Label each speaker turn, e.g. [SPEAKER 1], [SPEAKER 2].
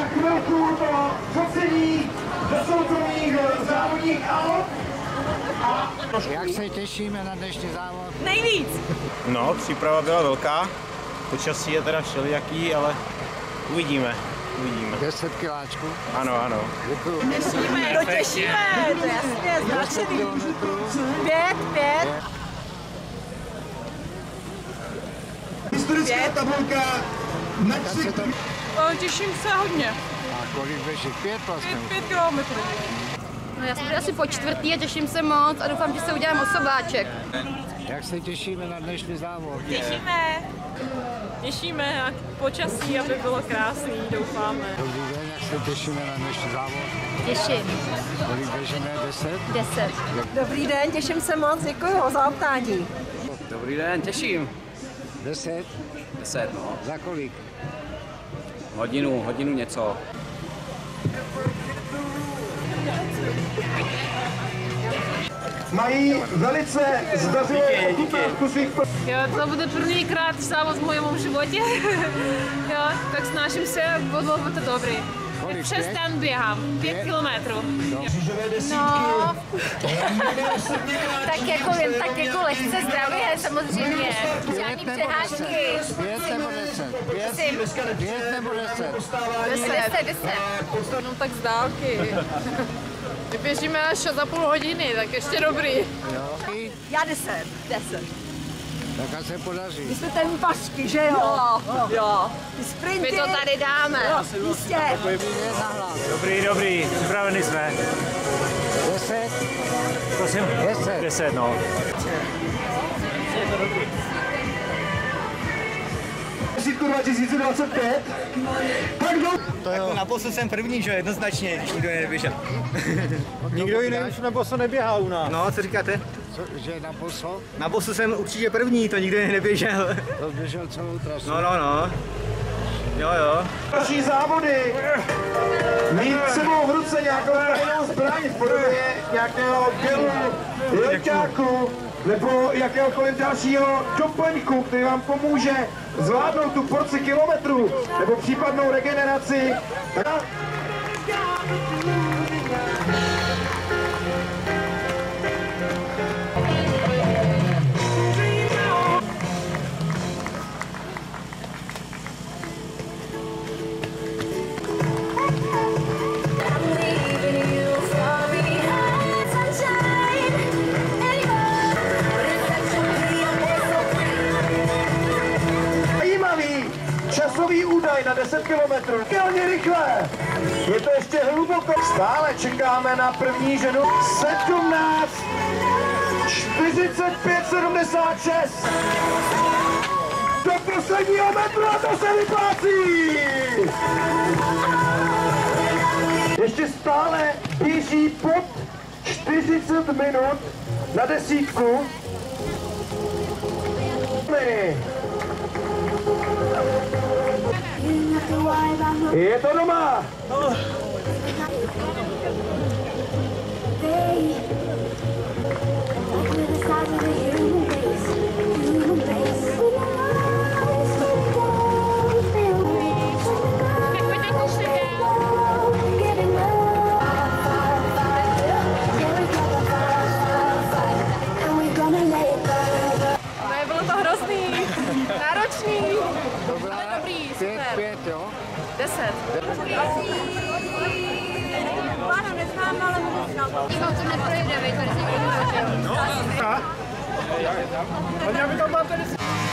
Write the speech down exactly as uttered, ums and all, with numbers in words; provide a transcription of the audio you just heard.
[SPEAKER 1] chvilku to focení do soukromých závodních aut. A...
[SPEAKER 2] Jak se těšíme na dnešní závod?
[SPEAKER 3] Nejvíc!
[SPEAKER 4] No, příprava byla velká. Počasí je teda všelijaký, ale uvidíme. Uvidíme.
[SPEAKER 2] deset kiláčků?
[SPEAKER 4] Ano, ano.
[SPEAKER 2] Děkuju.
[SPEAKER 3] Těšíme, no těšíme, to jasně, značený. Pět, pět.
[SPEAKER 1] Historická tabulka na tři.
[SPEAKER 3] Těším se hodně.
[SPEAKER 2] A kolik běží? Pět vlastně?
[SPEAKER 3] Pět, pět kilometrů.
[SPEAKER 5] No já jsem asi po čtvrtý a těším se moc a doufám, že se udělám osobáček.
[SPEAKER 2] Jak se těšíme na dnešní závod?
[SPEAKER 3] Těšíme. Těšíme a počasí, aby bylo krásný, doufáme.
[SPEAKER 2] Dobrý den, jak se těšíme na dnešní závod?
[SPEAKER 5] Těším.
[SPEAKER 2] Kolik běžíme? Deset?
[SPEAKER 5] Deset.
[SPEAKER 3] Dobrý den, těším se moc, děkuji za optání.
[SPEAKER 6] Dobrý den, těším.
[SPEAKER 2] Deset?
[SPEAKER 6] Deset, no.
[SPEAKER 2] Za kolik?
[SPEAKER 6] Hodinu, hodinu něco.
[SPEAKER 1] Mají velice zdařilé ochutnávku svých...
[SPEAKER 7] Jo, to bude prvníkrát závod v mojom životě. Jo, tak snažím se, bylo by to dobrý. Přes den běhám, pět kilometrů.
[SPEAKER 5] No, tak jako jen tak jako lehce zdravě, samozřejmě. Žádný přehážky.
[SPEAKER 2] Pět nebo deset? Pět, pět nebo deset?
[SPEAKER 5] Deset, deset.
[SPEAKER 7] No tak z dálky. My běžíme až za půl hodiny, tak ještě dobrý.
[SPEAKER 2] Jo.
[SPEAKER 3] Já deset. Deset.
[SPEAKER 2] Tak a se podaří.
[SPEAKER 3] My jsme ten pašky, že jo? Jo. jo. Ty sprinty.
[SPEAKER 5] My to tady dáme.
[SPEAKER 3] Jo, jistě.
[SPEAKER 4] Dobrý, dobrý, připraveni jsme.
[SPEAKER 2] Deset?
[SPEAKER 4] Prosím?
[SPEAKER 2] Deset.
[SPEAKER 4] Deset, no.
[SPEAKER 1] dva tisíce dvacet pět.
[SPEAKER 4] To jo. Na bosu jsem první, že jednoznačně, když nikdo neběžel. Nikdo jiný už na bosu neběhal u nás. No, co říkáte?
[SPEAKER 2] Co, že na boso?
[SPEAKER 4] Na bosu jsem určitě první, to nikdo neběžel.
[SPEAKER 2] To běžel celou trasu.
[SPEAKER 4] No, no, no. Jo, jo.
[SPEAKER 1] Další závody. Mít sebou v ruce nějakou tajnou zbraň v podobě nějakého gelu, leťáku nebo jakéhokoliv dalšího doplňku, který vám pomůže zvládnout tu porci kilometrů nebo případnou regeneraci. Časový údaj na deset kilometrů. Velmi rychle. Je to ještě hluboko. Stále čekáme na první ženu. sedmnáct čtyřicet pět sedmdesát šest. Do posledního metru a to se vyplácí. Ještě stále běží pod čtyřicet minut na desítku. Je to doma!
[SPEAKER 7] Bylo to hrozný, náročný,
[SPEAKER 2] Dobrá,
[SPEAKER 7] ale dobrý,
[SPEAKER 2] pět,
[SPEAKER 7] super.
[SPEAKER 2] pět, jo?
[SPEAKER 7] Deset.
[SPEAKER 3] Pána neznám, ale možná.
[SPEAKER 5] No to neprojde, vy tady si
[SPEAKER 4] No, a? A já by tam mám tady...